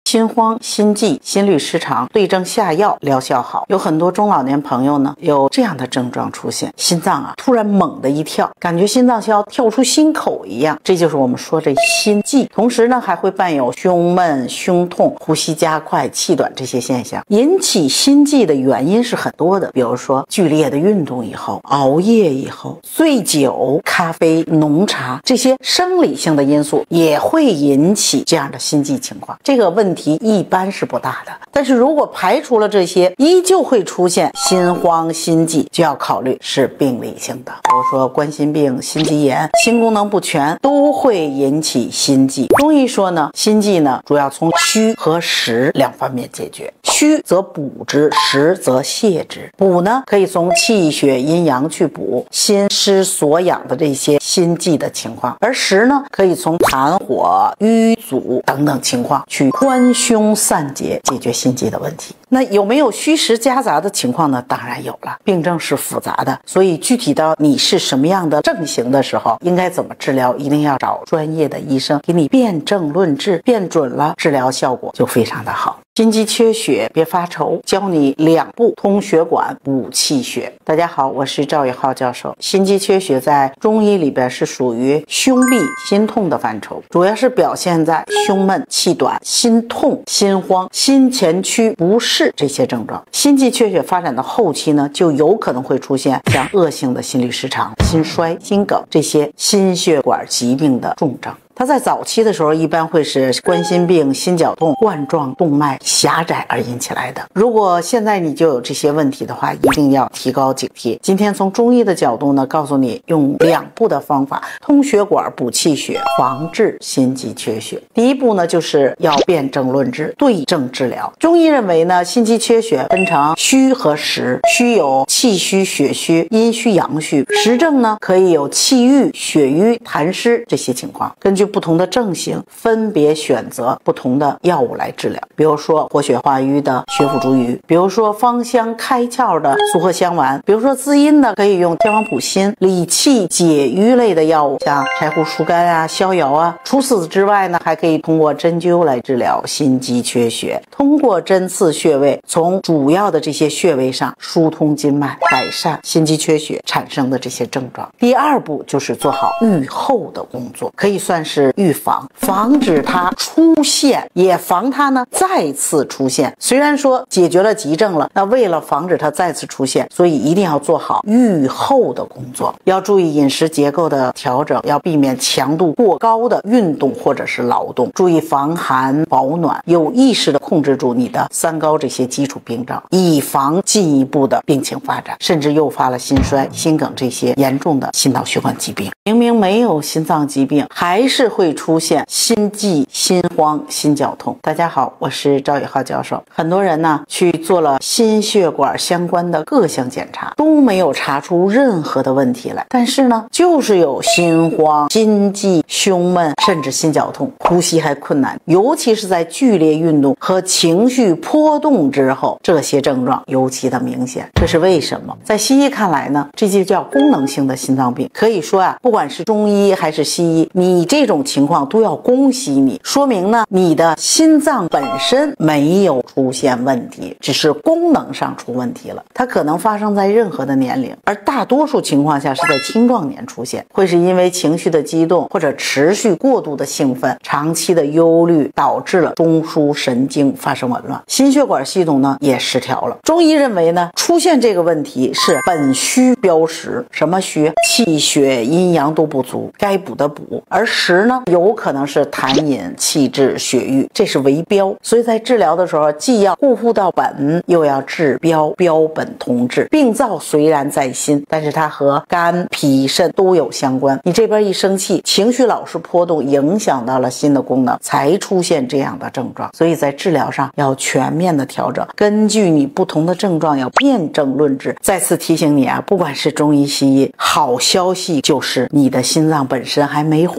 心慌、心悸、心律失常，对症下药，疗效好。有很多中老年朋友呢，有这样的症状出现，心脏突然猛地一跳，感觉心脏像跳出心口一样，这就是我们说这心悸。同时呢，还会伴有胸闷、胸痛、呼吸加快、气短这些现象。引起心悸的原因是很多的，比如说剧烈的运动以后、熬夜以后、醉酒、咖啡、浓茶，这些生理性的因素也会引起这样的心悸情况。这个问题一般是不大的，但是如果排除了这些，依旧会出现心慌、心悸，就要考虑是病理性的，比如说冠心病、心肌炎、心功能不全都会引起心悸。中医说呢，心悸呢主要从虚和实两方面解决，虚则补之，实则泻之。补呢可以从气血阴阳去补心失所养的这些心悸的情况，而实呢可以从痰火、瘀阻等等情况去宽胸散结，解决心悸的问题。那有没有虚实夹杂的情况呢？当然有了，病症是复杂的，所以具体到你是什么样的症型的时候，应该怎么治疗，一定要找专业的医生给你辨证论治，辨准了，治疗效果就非常的好。心肌缺血别发愁，教你2步通血管补气血。大家好，我是赵宇浩教授。心肌缺血在中医里边是属于胸痹心痛的范畴，主要是表现在胸闷、气短、心痛、心慌、心前区不适这些症状。心肌缺血发展到后期呢，就有可能会出现像恶性的心律失常、心衰、心梗这些心血管疾病的重症。它在早期的时候一般会是冠心病、心绞痛、冠状动脉狭窄而引起来的。如果现在你就有这些问题的话，一定要提高警惕。今天从中医的角度呢，告诉你用2步的方法通血管补气血，防治心肌缺血。第一步呢，就是要辨证论治，对症治疗。中医认为呢，心肌缺血分成虚和实，虚有气虚、血虚、阴虚、阳虚，实症呢可以有气郁、血瘀、痰湿这些情况。根据不同的症型，分别选择不同的药物来治疗。比如说活血化瘀的血府逐瘀，比如说芳香开窍的苏合香丸，比如说滋阴的可以用天王补心、理气解瘀类的药物，像柴胡疏肝啊、逍遥啊。除此之外呢，还可以通过针灸来治疗心肌缺血，通过针刺穴位，从主要的这些穴位上疏通经脉，改善心肌缺血产生的这些症状。第2步就是做好预后的工作，可以算是预防，防止它出现，也防它呢再次出现。虽然说解决了急症了，那为了防止它再次出现，所以一定要做好预后的工作。要注意饮食结构的调整，要避免强度过高的运动或者是劳动，注意防寒保暖，有意识的控制住你的3高这些基础病症，以防进一步的病情发展，甚至诱发了心衰、心梗这些严重的心脑血管疾病。明明没有心脏疾病，还是会出现心悸、心慌、心绞痛。大家好，我是赵宇浩教授。很多人呢去做了心血管相关的各项检查，都没有查出任何的问题来，但是呢就是有心慌、心悸、胸闷，甚至心绞痛，呼吸还困难，尤其是在剧烈运动和情绪波动之后，这些症状尤其的明显。这是为什么？在西医看来呢，这就叫功能性的心脏病。可以说不管是中医还是西医，你这种情况都要恭喜你，说明呢你的心脏本身没有出现问题，只是功能上出问题了。它可能发生在任何的年龄，而大多数情况下是在青壮年出现，会是因为情绪的激动或者持续过度的兴奋、长期的忧虑，导致了中枢神经发生紊乱，心血管系统呢也失调了。中医认为呢，出现这个问题是本虚标实。什么虚？气血阴阳都不足，该补的补，而实呢有可能是痰饮、气滞、血瘀，这是为标。所以在治疗的时候，既要顾护到本，又要治标，标本同治。病灶虽然在心，但是它和肝、脾、肾都有相关。你这边一生气，情绪老是波动，影响到了心的功能，才出现这样的症状。所以在治疗上要全面的调整，根据你不同的症状要辨证论治。再次提醒你不管是中医西医，好消息就是你的心脏本身还没坏呢。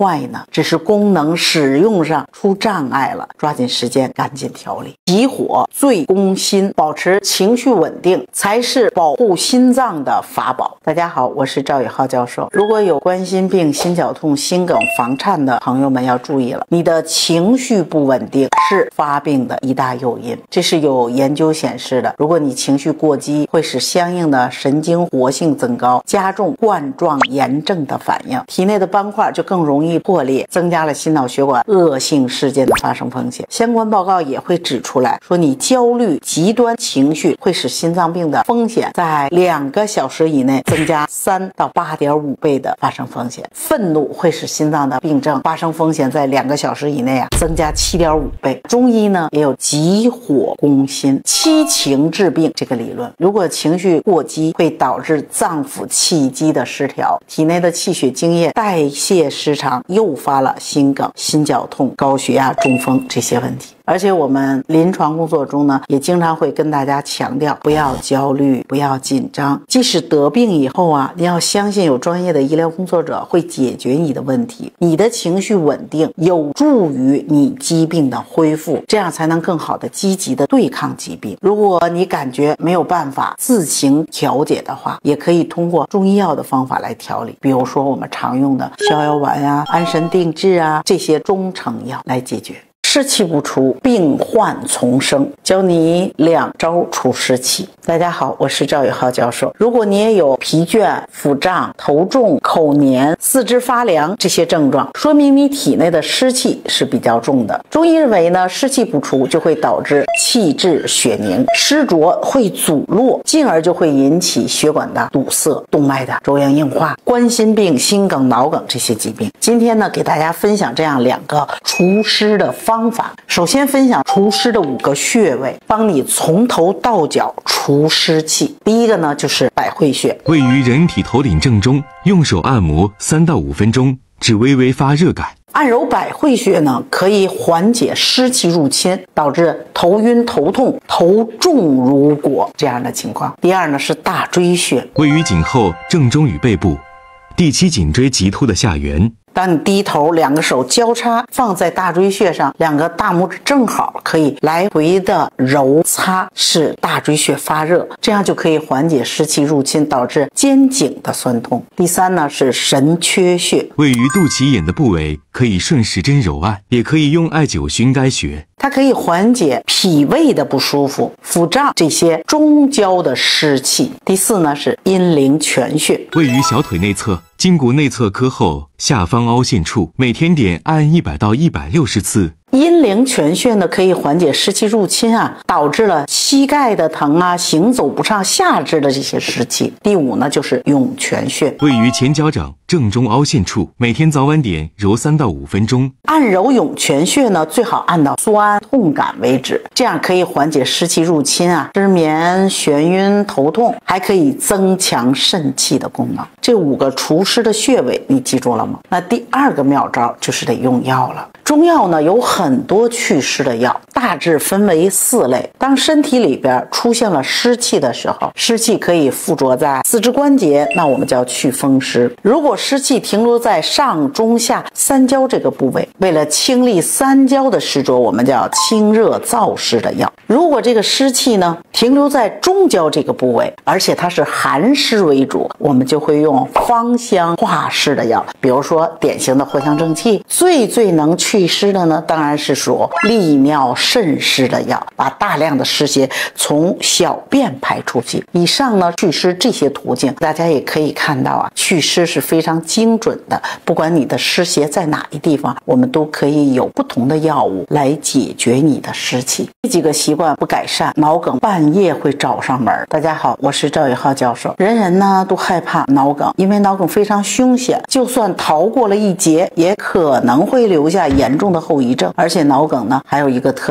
只是功能使用上出障碍了，抓紧时间赶紧调理。急火最攻心，保持情绪稳定才是保护心脏的法宝。大家好，我是赵宇浩教授。如果有冠心病、心绞痛、心梗、房颤的朋友们要注意了，你的情绪不稳定是发病的一大诱因。这是有研究显示的，如果你情绪过激，会使相应的神经活性增高，加重冠状炎症的反应，体内的斑块就更容易破裂，增加了心脑血管恶性事件的发生风险。相关报告也会指出来说，你焦虑、极端情绪会使心脏病的风险在2个小时以内增加3到8.5倍的发生风险。愤怒会使心脏的病症发生风险在2个小时以内增加7.5倍。中医呢也有急火攻心、七情治病这个理论。如果情绪过激，会导致脏腑气机的失调，体内的气血津液代谢失常，诱发了心梗、心绞痛、高血压、中风这些问题。而且我们临床工作中呢，也经常会跟大家强调，不要焦虑，不要紧张。即使得病以后你要相信有专业的医疗工作者会解决你的问题。你的情绪稳定有助于你疾病的恢复，这样才能更好的积极的对抗疾病。如果你感觉没有办法自行调节的话，也可以通过中医药的方法来调理，比如说我们常用的逍遥丸安神定志这些中成药来解决。湿气不除，病患丛生，教你2招除湿气。大家好，我是赵宇浩教授。如果你也有疲倦、腹胀、头重、口黏、四肢发凉这些症状，说明你体内的湿气是比较重的。中医认为呢，湿气不除就会导致气滞血凝，湿浊会阻络，进而就会引起血管的堵塞、动脉的粥样硬化、冠心病、心梗、脑梗这些疾病。今天呢，给大家分享这样2个除湿的方法。首先分享除湿的5个穴位，帮你从头到脚除湿气。第一个呢，就是百会穴， 位于人体头顶正中，用手按摩3到5分钟，至微微发热感。 按揉百会穴呢，可以缓解湿气入侵，导致头晕、头痛、头重如裹这样的情况。第二呢，是大椎穴， 位于颈后正中与背部，第7颈椎棘突的下缘。 当你低头，2个手交叉放在大椎穴上，2个大拇指正好可以来回的揉擦，使大椎穴发热，这样就可以缓解湿气入侵导致肩颈的酸痛。第3呢，是神阙穴， 位于肚脐眼的部位，可以顺时针揉按，也可以用艾灸熏该穴。 它可以缓解脾胃的不舒服、腹胀这些中焦的湿气。第4呢，是阴陵泉穴， 位于小腿内侧胫骨内侧髁后下方凹陷处，每天点按100到160次。 阴陵泉穴呢，可以缓解湿气入侵导致了膝盖的疼行走不畅、下肢的这些湿气。第5呢，就是涌泉穴， 位于前脚掌正中凹陷处，每天早晚点揉3到5分钟。 按揉涌泉穴呢，最好按到酸痛感为止，这样可以缓解湿气入侵失眠、眩晕、头痛，还可以增强肾气的功能。这5个除湿的穴位你记住了吗？那第2个妙招就是得用药了。中药呢有很多祛湿的药，大致分为4类。当身体里边出现了湿气的时候，湿气可以附着在四肢关节，那我们叫祛风湿。如果湿气停留在上中下三焦这个部位，为了清理三焦的湿浊，我们叫清热燥湿的药。如果这个湿气呢停留在中焦这个部位，而且它是寒湿为主，我们就会用芳香化湿的药，比如说典型的藿香正气。最能祛湿的呢，当然是属利尿渗湿的药，把大量的湿邪从小便排出去。以上呢祛湿这些途径，大家也可以看到祛湿是非常精准的，不管你的湿邪在哪一地方，我们都可以有不同的药物来解决你的湿气。这几个习惯不改善，脑梗半夜会找上门。大家好，我是赵宇浩教授。人人呢都害怕脑梗，因为脑梗非常凶险，就算逃过了一劫，也可能会留下严重的后遗症。而且脑梗呢还有一个特点，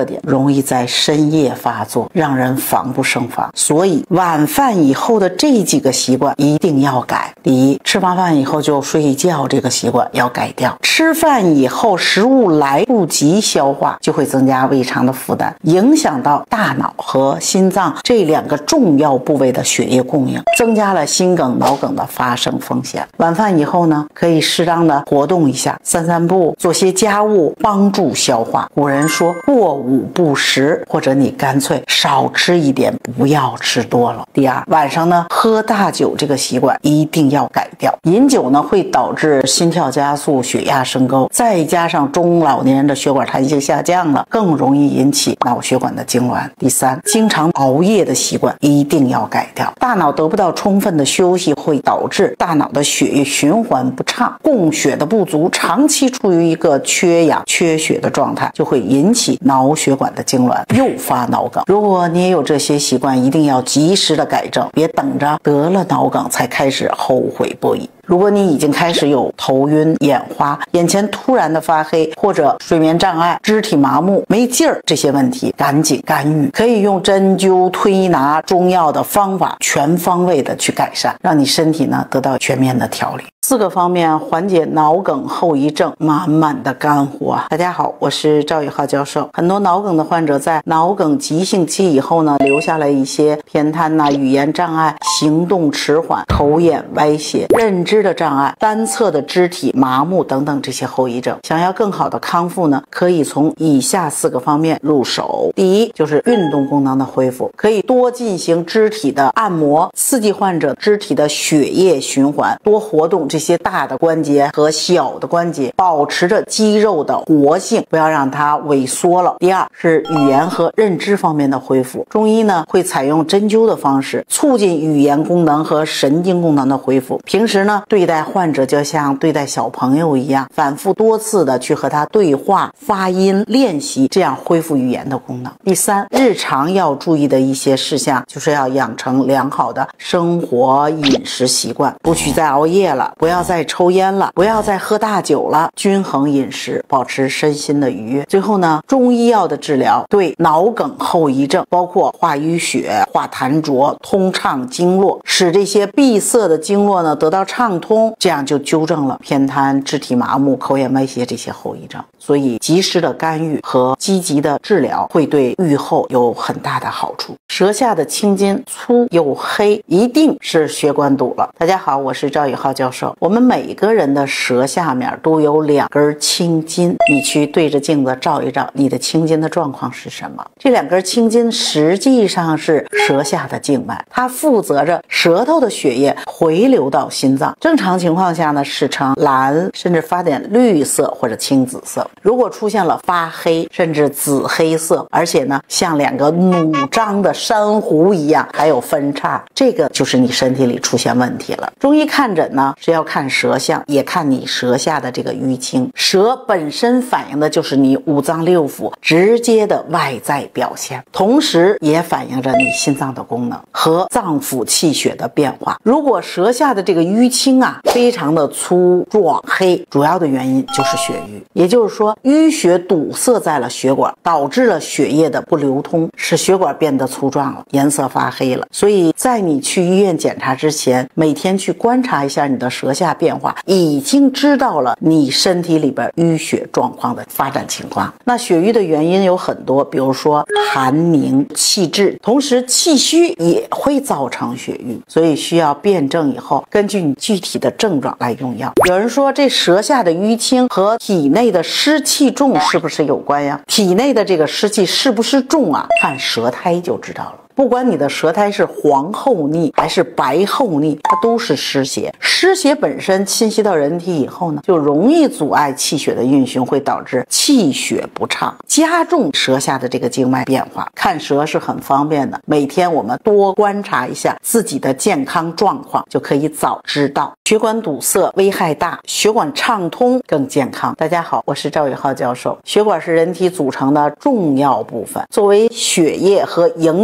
点，容易在深夜发作，让人防不胜防。所以晚饭以后的这几个习惯一定要改。第一，吃完饭以后就睡觉，这个习惯要改掉。吃饭以后食物来不及消化，就会增加胃肠的负担，影响到大脑和心脏这2个重要部位的血液供应，增加了心梗、脑梗的发生风险。晚饭以后呢，可以适当的活动一下，散散步，做些家务，帮助消化。古人说过午不食，或者你干脆少吃一点，不要吃多了。第二，晚上呢喝大酒这个习惯一定要改掉。饮酒呢会导致心跳加速、血压升高，再加上中老年人的血管弹性下降了，更容易引起脑血管的痉挛。第三，经常熬夜的习惯一定要改掉。大脑得不到充分的休息，会导致大脑的血液循环不畅，供血的不足，长期处于一个缺氧缺血的状态，就会引起脑血管的痉挛，诱发脑梗。如果你也有这些习惯，一定要及时的改正，别等着得了脑梗才开始后悔不已。如果你已经开始有头晕、眼花、眼前突然的发黑，或者睡眠障碍、肢体麻木、没劲儿这些问题，赶紧干预，可以用针灸、推拿、中药的方法全方位的去改善，让你身体呢得到全面的调理。4个方面缓解脑梗后遗症，满满的干货啊！大家好，我是赵宇浩教授。很多脑梗的患者在脑梗急性期以后呢，留下了一些偏瘫语言障碍、行动迟缓、口眼歪斜、认知的障碍、单侧的肢体麻木等等这些后遗症。想要更好的康复呢，可以从以下4个方面入手。第一，就是运动功能的恢复，可以多进行肢体的按摩，刺激患者肢体的血液循环，多活动这些大的关节和小的关节，保持着肌肉的活性，不要让它萎缩了。第二，是语言和认知方面的恢复。中医呢会采用针灸的方式，促进语言功能和神经功能的恢复。平时呢对待患者就像对待小朋友一样，反复多次的去和他对话、发音练习，这样恢复语言的功能。第三，日常要注意的一些事项，就是要养成良好的生活饮食习惯，不许再熬夜了，不要再抽烟了，不要再喝大酒了，均衡饮食，保持身心的愉悦。最后呢，中医药的治疗对脑梗后遗症包括化淤血、化痰浊、通畅经络，使这些闭塞的经络呢得到畅通，这样就纠正了偏瘫、肢体麻木、口眼歪斜这些后遗症。所以及时的干预和积极的治疗会对愈后有很大的好处。舌下的青筋粗又黑，一定是血管堵了。大家好，我是赵宇浩教授。我们每个人的舌下面都有2根青筋，你去对着镜子照一照，你的青筋的状况是什么？这2根青筋实际上是舌下的静脉，它负责着舌头的血液回流到心脏。正常情况下呢是呈蓝甚至发点绿色或者青紫色，如果出现了发黑甚至紫黑色，而且呢像2个努张的珊瑚一样还有分叉，这个就是你身体里出现问题了。中医看诊呢是要看舌象，也看你舌下的这个淤青。舌本身反映的就是你五脏六腑直接的外在表现，同时也反映着你心脏的功能和脏腑气血的变化。如果舌下的这个淤青非常的粗壮黑，主要的原因就是血瘀，也就是说淤血堵塞在了血管，导致了血液的不流通，使血管变得粗壮了，颜色发黑了。所以在你去医院检查之前，每天去观察一下你的舌下变化，已经知道了你身体里边淤血状况的发展情况。那血瘀的原因有很多，比如说寒凝、气滞，同时气虚也会造成血瘀，所以需要辩证以后根据你具体的症状来用药。有人说这舌下的淤青和体内的湿气重是不是有关呀？体内的这个湿气是不是重看舌苔就知道了。不管你的舌苔是黄厚腻还是白厚腻，它都是湿邪。湿邪本身侵袭到人体以后呢，就容易阻碍气血的运行，会导致气血不畅，加重舌下的这个经脉变化。看舌是很方便的，每天我们多观察一下自己的健康状况，就可以早知道血管堵塞危害大，血管畅通更健康。大家好，我是赵宇浩教授。血管是人体组成的重要部分，作为血液和营养物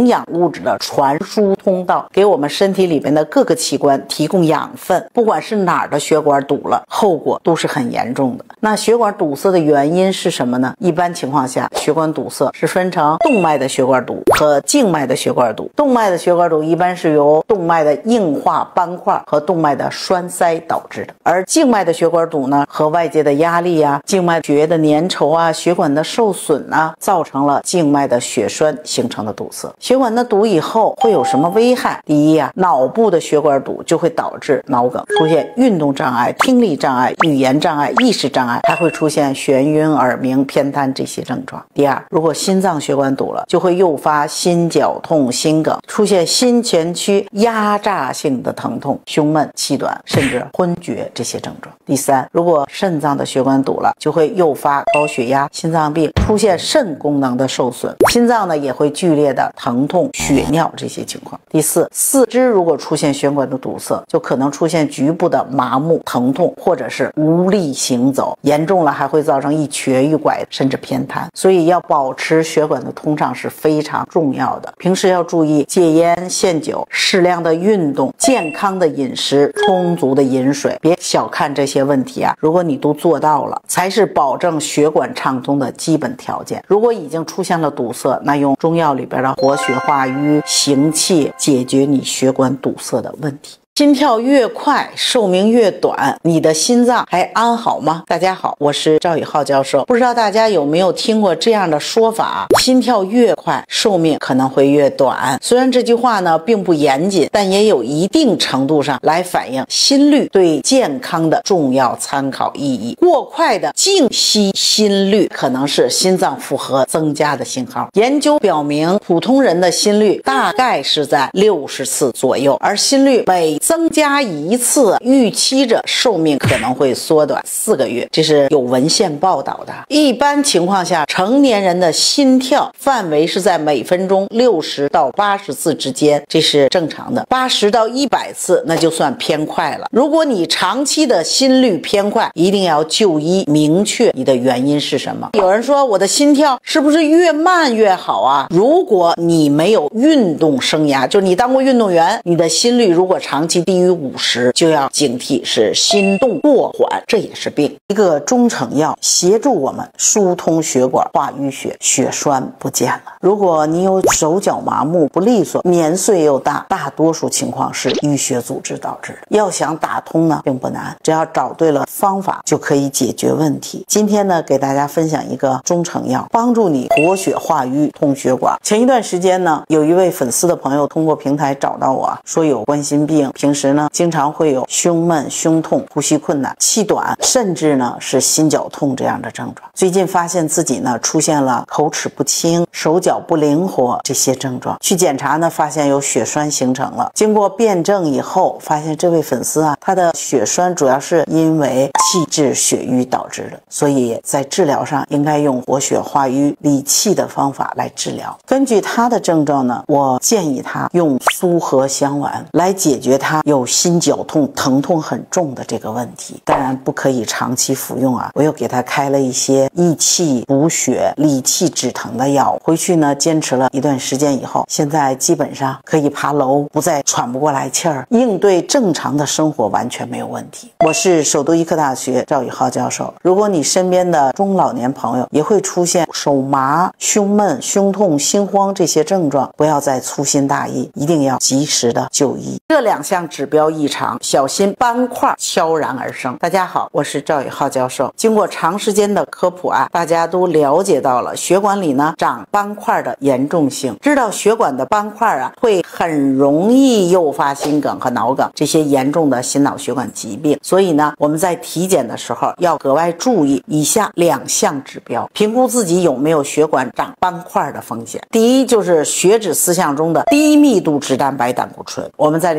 物质的传输通道，给我们身体里面的各个器官提供养分。不管是哪儿的血管堵了，后果都是很严重的。那血管堵塞的原因是什么呢？一般情况下，血管堵塞是分成动脉的血管堵和静脉的血管堵。动脉的血管堵一般是由动脉的硬化斑块和动脉的栓塞导致的，而静脉的血管堵呢，和外界的压力啊、静脉血液的粘稠啊、血管的受损啊，造成了静脉的血栓形成的堵塞。血管的堵以后会有什么危害？第一啊，脑部的血管堵就会导致脑梗，出现运动障碍、听力障碍、语言障碍、意识障碍，还会出现眩晕、耳鸣、偏瘫这些症状。第二，如果心脏血管堵了，就会诱发心绞痛、心梗，出现心前区压榨性的疼痛、胸闷、气短，甚至昏厥这些症状。第三，如果肾脏的血管堵了，就会诱发高血压、心脏病，出现肾功能的受损，心脏呢也会剧烈的疼痛、血尿这些情况。第四，四肢如果出现血管的堵塞，就可能出现局部的麻木、疼痛，或者是无力行走，严重了还会造成一瘸一拐，甚至偏瘫。所以要保持血管的通畅是非常重要的。平时要注意戒烟限酒，适量的运动，健康的饮食，充足的饮水。别小看这些问题啊，如果你都做到了，才是保证血管畅通的基本条件。如果已经出现了堵塞，那用中药里边的活血化瘀、行气解决你血管堵塞的问题。心跳越快，寿命越短，你的心脏还安好吗？大家好，我是赵宇浩教授。不知道大家有没有听过这样的说法，心跳越快，寿命可能会越短。虽然这句话呢并不严谨，但也有一定程度上来反映心率对健康的重要参考意义。过快的静息心率可能是心脏负荷增加的信号。研究表明，普通人的心率大概是在60次左右，而心率每增加1次，预期着寿命可能会缩短4个月，这是有文献报道的。一般情况下，成年人的心跳范围是在每分钟60到80次之间，这是正常的。80到100次那就算偏快了。如果你长期的心率偏快，一定要就医，明确你的原因是什么。有人说我的心跳是不是越慢越好啊？如果你没有运动生涯，就你当过运动员，你的心率如果长期低于50，就要警惕是心动过缓，这也是病。一个中成药协助我们疏通血管，化淤血，血栓不见了。如果你有手脚麻木、不利索、年岁又大，大多数情况是淤血阻滞导致的。要想打通呢，并不难，只要找对了方法就可以解决问题。今天呢，给大家分享一个中成药，帮助你活血化瘀、通血管。前一段时间呢，有一位粉丝的朋友通过平台找到我，说有冠心病，平时呢经常会有胸闷、胸痛、呼吸困难、气短，甚至呢是心绞痛这样的症状。最近发现自己呢出现了口齿不清、手脚不灵活这些症状，去检查呢发现有血栓形成了。经过辩证以后，发现这位粉丝啊，他的血栓主要是因为气滞血瘀导致的，所以在治疗上应该用活血化瘀、理气的方法来治疗。根据他的症状呢，我建议他用苏合香丸来解决他有心绞痛、疼痛很重的这个问题。当然不可以长期服用啊，我又给他开了一些益气补血、理气止疼的药。回去呢坚持了一段时间以后，现在基本上可以爬楼，不再喘不过来气儿，应对正常的生活完全没有问题。我是首都医科大学赵宇浩教授。如果你身边的中老年朋友也会出现手麻、胸闷、胸痛、心慌这些症状，不要再粗心大意，一定要及时的就医。这2项指标异常，小心斑块悄然而生。大家好，我是赵宇浩教授。经过长时间的科普啊，大家都了解到了血管里呢长斑块的严重性，知道血管的斑块啊会很容易诱发心梗和脑梗这些严重的心脑血管疾病。所以呢，我们在体检的时候要格外注意以下2项指标，评估自己有没有血管长斑块的风险。第一就是血脂4项中的低密度脂蛋白胆固醇。我们在临床看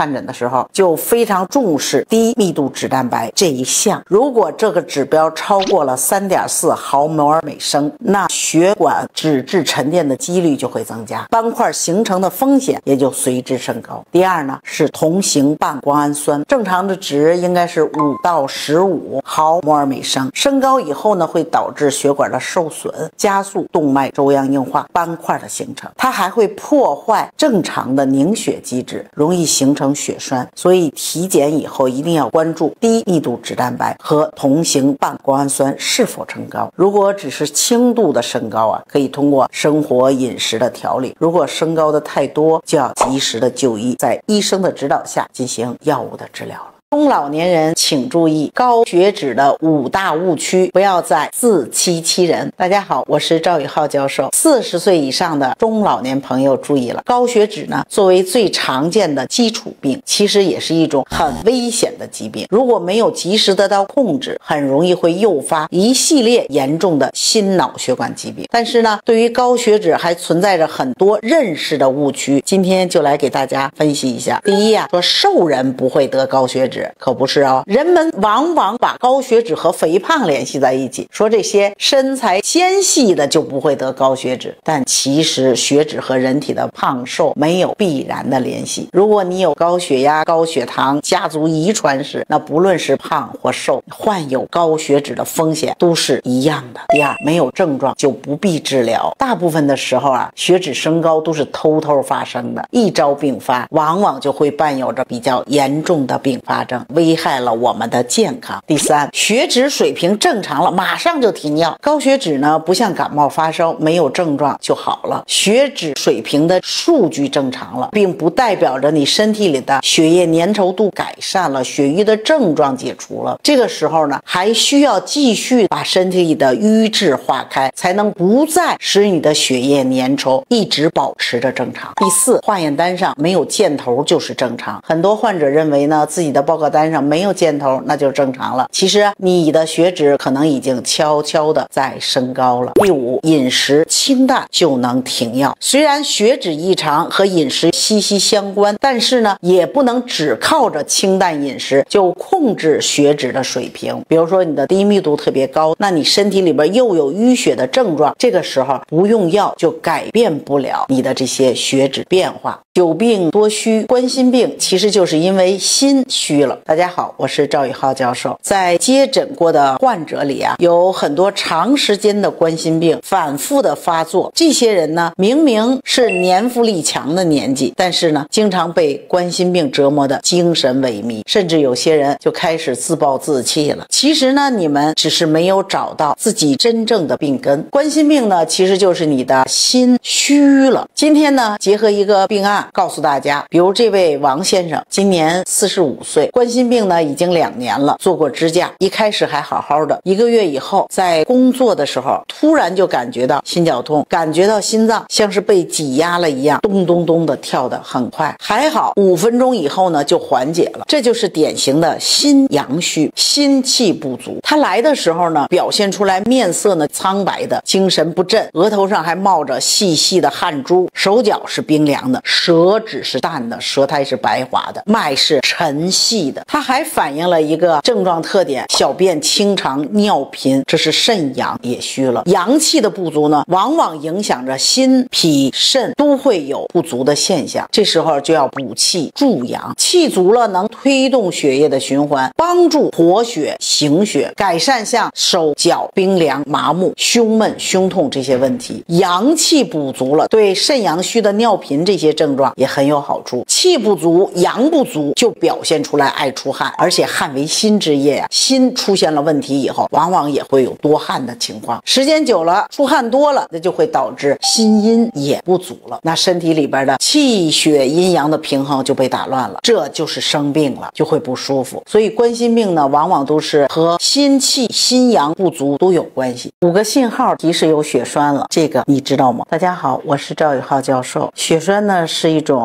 看诊的时候，就非常重视低密度脂蛋白这一项。如果这个指标超过了 3.4 毫摩尔每升，那血管脂质沉淀的几率就会增加，斑块形成的风险也就随之升高。第二呢，是同型半胱氨酸，正常的值应该是5到15毫摩尔每升，升高以后呢，会导致血管的受损，加速动脉粥样硬化，斑块的形成。它还会破坏正常的凝血机制，容易形成血栓。所以体检以后一定要关注低密度脂蛋白和同型半胱氨酸是否升高。如果只是轻度的升高啊，可以通过生活饮食的调理；如果升高的太多，就要及时的就医，在医生的指导下进行药物的治疗了。中老年人请注意高血脂的5大误区，不要再自欺欺人。大家好，我是赵宇浩教授。40岁以上的中老年朋友注意了，高血脂呢，作为最常见的基础病，其实也是一种很危险的疾病。如果没有及时得到控制，很容易会诱发一系列严重的心脑血管疾病。但是呢，对于高血脂还存在着很多认识的误区，今天就来给大家分析一下。第一啊，说瘦人不会得高血脂，可不是哦。人们往往把高血脂和肥胖联系在一起，说这些身材纤细的就不会得高血脂，但其实血脂和人体的胖瘦没有必然的联系。如果你有高血压、高血糖家族遗传史，那不论是胖或瘦，患有高血脂的风险都是一样的。第二，没有症状就不必治疗。大部分的时候啊，血脂升高都是偷偷发生的，一朝并发，往往就会伴有着比较严重的并发症，危害了我们的健康。第三，血脂水平正常了，马上就停药。高血脂呢，不像感冒发烧，没有症状就好了。血脂水平的数据正常了，并不代表着你身体里的血液粘稠度改善了，血瘀的症状解除了。这个时候呢，还需要继续把身体里的瘀滞化开，才能不再使你的血液粘稠，一直保持着正常。第四，化验单上没有箭头就是正常。很多患者认为呢，自己的报告单上没有箭头，那就正常了。其实你的血脂可能已经悄悄的在升高了。第五，饮食清淡就能停药。虽然血脂异常和饮食息息相关，但是呢，也不能只靠着清淡饮食就控制血脂的水平。比如说你的低密度特别高，那你身体里边又有淤血的症状，这个时候不用药就改变不了你的这些血脂变化。久病多虚，冠心病其实就是因为心虚了。大家好，我是赵宇浩教授。在接诊过的患者里啊，有很多长时间的冠心病反复的发作，这些人呢，明明是年富力强的年纪，但是呢，经常被冠心病折磨的精神萎靡，甚至有些人就开始自暴自弃了。其实呢，你们只是没有找到自己真正的病根。冠心病呢，其实就是你的心虚了。今天呢，结合一个病案告诉大家，比如这位王先生今年45岁，冠心病呢已经2年了，做过支架，一开始还好好的，1个月以后在工作的时候突然就感觉到心绞痛，感觉到心脏像是被挤压了一样，咚咚咚的跳得很快，还好5分钟以后呢就缓解了。这就是典型的心阳虚，心气不足。他来的时候呢，表现出来面色呢苍白的，精神不振，额头上还冒着细细的汗珠，手脚是冰凉的，舌质是淡的，舌苔是白滑的，脉是沉细的。它还反映了一个症状特点，小便清长，尿频，这是肾阳也虚了。阳气的不足呢，往往影响着心脾肾都会有不足的现象，这时候就要补气助阳。气足了能推动血液的循环，帮助活血行血，改善像手脚冰凉、麻木、胸闷、胸痛这些问题。阳气补足了，对肾阳虚的尿频这些症状也很有好处。气不足、阳不足就表现出来爱出汗，而且汗为心之液啊，心出现了问题以后，往往也会有多汗的情况。时间久了，出汗多了，那就会导致心阴也不足了，那身体里边的气血阴阳的平衡就被打乱了，这就是生病了，就会不舒服。所以冠心病呢，往往都是和心气心阳不足都有关系。5个信号提示有血栓了，这个你知道吗？大家好，我是赵宇浩教授。血栓呢是一种全身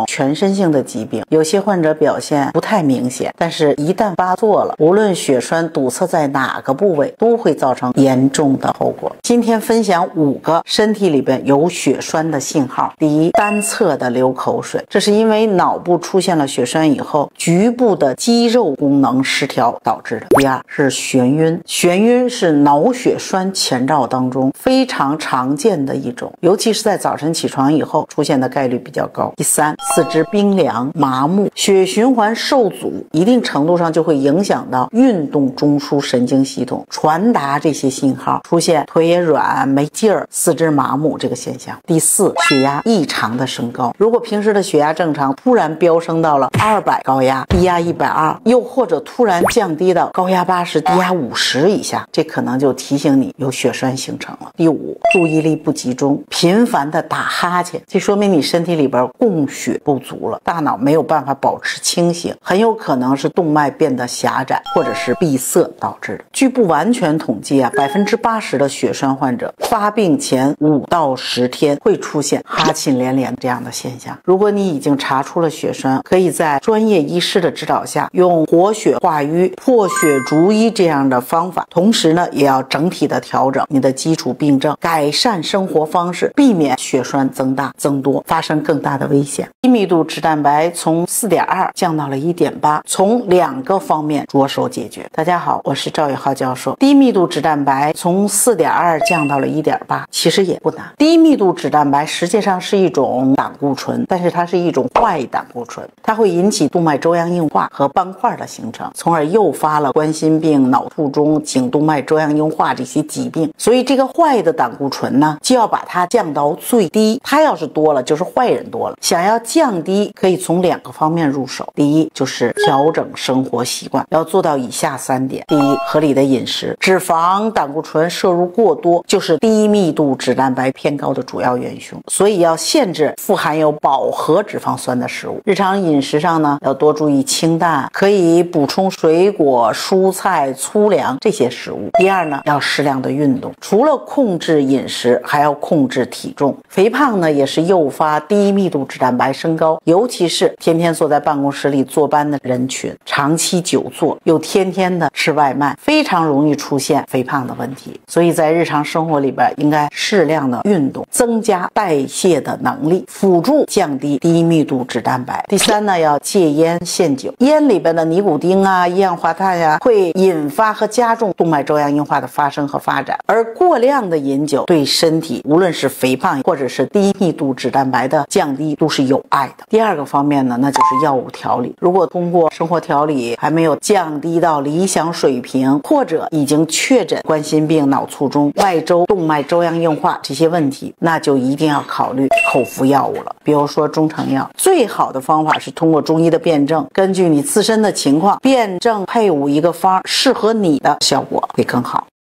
身性的疾病，有些患者表现不太明显，但是一旦发作了，无论血栓堵塞在哪个部位，都会造成严重的后果。今天分享5个身体里边有血栓的信号。第一，单侧的流口水，这是因为脑部出现了血栓以后，局部的肌肉功能失调导致的。第二是眩晕，眩晕是脑血栓前兆当中非常常见的一种，尤其是在早晨起床以后出现的概率比较高。第三，四肢冰凉麻木，血循环受阻，一定程度上就会影响到运动中枢神经系统传达这些信号，出现腿也软没劲儿四肢麻木这个现象。第四，血压异常的升高，如果平时的血压正常，突然飙升到了200高压，低压120，又或者突然降低到高压80低压50以下，这可能就提醒你有血栓形成了。第五，注意力不集中，频繁的打哈欠，这说明你身体里边供血不足了，大脑没有办法保持清醒，很有可能是动脉变得狭窄或者是闭塞导致的。据不完全统计啊，80%的血栓患者发病前5到10天会出现哈欠连连这样的现象。如果你已经查出了血栓，可以在专业医师的指导下用活血化瘀、破血逐瘀这样的方法，同时呢也要整体的调整你的基础病症，改善生活方式，避免血栓增大增多，发生更大的危险。低密度脂蛋白从 4.2 降到了 1.8， 从2个方面着手解决。大家好，我是赵宇浩教授。低密度脂蛋白从 4.2 降到了 1.8， 其实也不难。低密度脂蛋白实际上是一种胆固醇，但是它是一种坏胆固醇，它会引起动脉粥样硬化和斑块的形成，从而诱发了冠心病、脑卒中、颈动脉粥样硬化这些疾病。所以这个坏的胆固醇呢，就要把它降到最低，它要是多了就是坏人多了。想要降低，可以从2个方面入手。第一，就是调整生活习惯，要做到以下3点。第一，合理的饮食，脂肪、胆固醇摄入过多就是低密度脂蛋白偏高的主要元凶，所以要限制富含有饱和脂肪酸的食物。日常饮食上呢，要多注意清淡，可以补充水果、蔬菜、粗粮这些食物。第二呢，要适量的运动，除了控制饮食，还要控制体重。肥胖呢，也是诱发低密度脂蛋白升高，尤其是天天坐在办公室里坐班的人群，长期久坐又天天的吃外卖，非常容易出现肥胖的问题。所以在日常生活里边，应该适量的运动，增加代谢的能力，辅助降低低密度脂蛋白。第三呢，要戒烟限酒，烟里边的尼古丁啊、一氧化碳呀，会引发和加重动脉粥样硬化的发生和发展，而过量的饮酒对身体无论是肥胖或者是低密度脂蛋白的降低都是有害的。第二个方面呢，那就是药物调理，如果通过生活调理还没有降低到理想水平，或者已经确诊冠心病、脑卒中、外周动脉粥样硬化这些问题，那就一定要考虑口服药物了。比如说中成药，最好的方法是通过中医的辩证，根据你自身的情况辩证配伍一个方，适合你的效果会更好。